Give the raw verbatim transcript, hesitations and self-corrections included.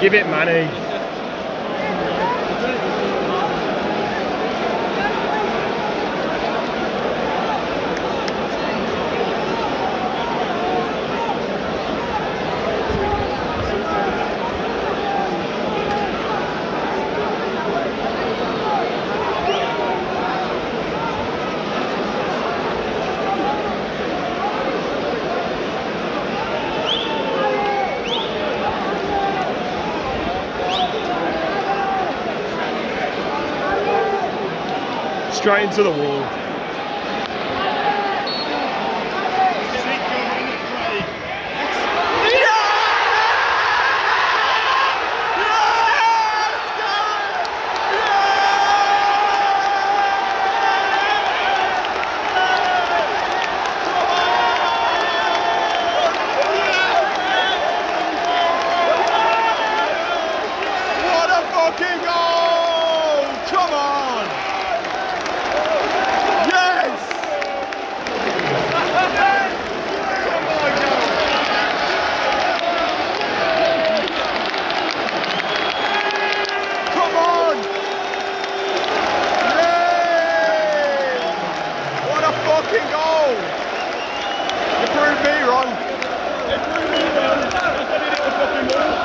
Give it money. Straight into the wall. What a fucking goal! Come on! Yes! Come on! Yay! What a fucking goal! You proved me wrong. You proved me wrong. I did it with fucking wall.